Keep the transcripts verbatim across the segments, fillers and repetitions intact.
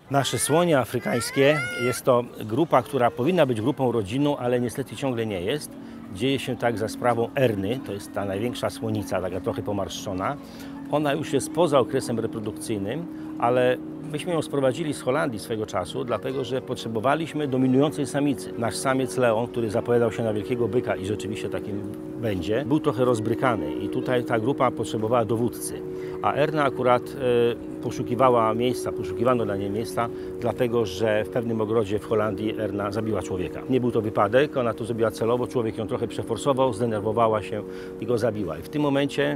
Nasze słonie afrykańskie jest to grupa, która powinna być grupą rodzinną, ale niestety ciągle nie jest. Dzieje się tak za sprawą Erny, to jest ta największa słonica, taka trochę pomarszczona. Ona już jest poza okresem reprodukcyjnym, ale myśmy ją sprowadzili z Holandii swego czasu, dlatego że potrzebowaliśmy dominującej samicy. Nasz samiec Leon, który zapowiadał się na wielkiego byka i rzeczywiście takim będzie, był trochę rozbrykany i tutaj ta grupa potrzebowała dowódcy. A Erna akurat e, poszukiwała miejsca, poszukiwano dla niej miejsca, dlatego że w pewnym ogrodzie w Holandii Erna zabiła człowieka. Nie był to wypadek, ona to zrobiła celowo, człowiek ją trochę przeforsował, zdenerwowała się i go zabiła. I w tym momencie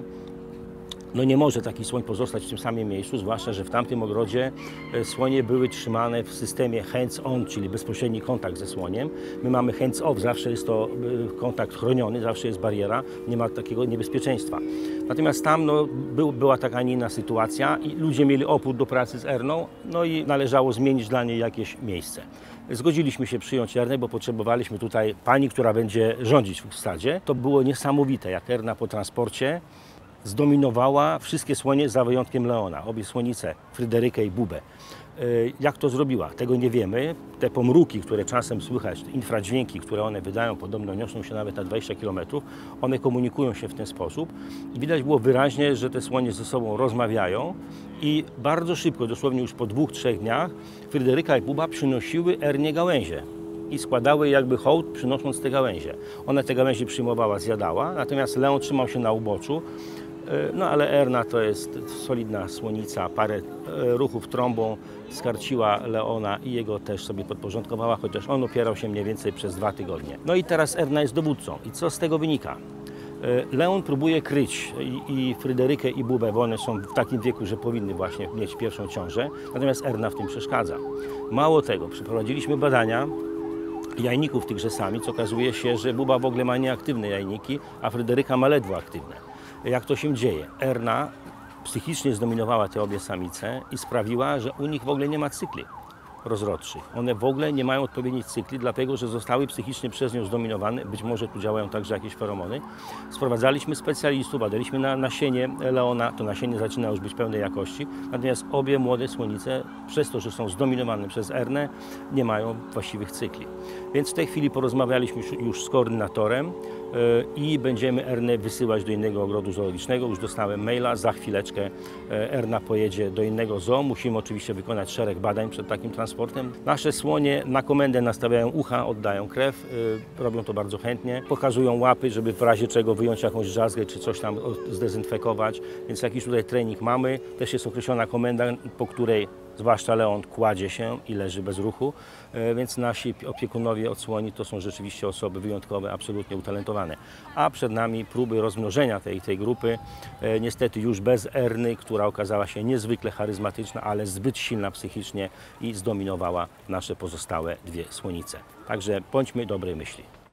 no nie może taki słoń pozostać w tym samym miejscu, zwłaszcza że w tamtym ogrodzie słonie były trzymane w systemie hands-on, czyli bezpośredni kontakt ze słoniem. My mamy hands-off, zawsze jest to kontakt chroniony, zawsze jest bariera, nie ma takiego niebezpieczeństwa. Natomiast tam no, był, była taka, a nie inna sytuacja i ludzie mieli opór do pracy z Erną, no i należało zmienić dla niej jakieś miejsce. Zgodziliśmy się przyjąć Ernę, bo potrzebowaliśmy tutaj pani, która będzie rządzić w stadzie. To było niesamowite, jak Erna po transporcie zdominowała wszystkie słonie za wyjątkiem Leona, obie słonice, Fryderykę i Bubę. Jak to zrobiła? Tego nie wiemy. Te pomruki, które czasem słychać, te infradźwięki, które one wydają, podobno niosą się nawet na dwadzieścia kilometrów, one komunikują się w ten sposób. I widać było wyraźnie, że te słonie ze sobą rozmawiają i bardzo szybko, dosłownie już po dwóch, trzech dniach, Fryderyka i Buba przynosiły Ernie gałęzie i składały jakby hołd, przynosząc te gałęzie. Ona te gałęzie przyjmowała, zjadała, natomiast Leon trzymał się na uboczu. No ale Erna to jest solidna słonica, parę ruchów trąbą skarciła Leona i jego też sobie podporządkowała, chociaż on opierał się mniej więcej przez dwa tygodnie. No i teraz Erna jest dowódcą. I co z tego wynika? Leon próbuje kryć i, i Fryderykę i Bubę, bo one są w takim wieku, że powinny właśnie mieć pierwszą ciążę, natomiast Erna w tym przeszkadza. Mało tego, przeprowadziliśmy badania jajników tychże samic, okazuje się, że Buba w ogóle ma nieaktywne jajniki, a Fryderyka ma ledwo aktywne. Jak to się dzieje? Erna psychicznie zdominowała te obie samice i sprawiła, że u nich w ogóle nie ma cykli rozrodczych. One w ogóle nie mają odpowiednich cykli, dlatego że zostały psychicznie przez nią zdominowane. Być może tu działają także jakieś feromony. Sprowadzaliśmy specjalistów, badaliśmy na nasienie Leona. To nasienie zaczyna już być pełnej jakości. Natomiast obie młode słonice, przez to, że są zdominowane przez Ernę, nie mają właściwych cykli. Więc w tej chwili porozmawialiśmy już z koordynatorem i będziemy Ernę wysyłać do innego ogrodu zoologicznego. Już dostałem maila, za chwileczkę Erna pojedzie do innego zoo. Musimy oczywiście wykonać szereg badań przed takim transportem. Nasze słonie na komendę nastawiają ucha, oddają krew, robią to bardzo chętnie. Pokazują łapy, żeby w razie czego wyjąć jakąś drzazgę czy coś tam zdezynfekować. Więc jakiś tutaj trening mamy. Też jest określona komenda, po której zwłaszcza Leon kładzie się i leży bez ruchu, więc nasi opiekunowie od słoni to są rzeczywiście osoby wyjątkowe, absolutnie utalentowane. A przed nami próby rozmnożenia tej, tej grupy, niestety już bez Erny, która okazała się niezwykle charyzmatyczna, ale zbyt silna psychicznie i zdominowała nasze pozostałe dwie słonice. Także bądźmy dobrej myśli.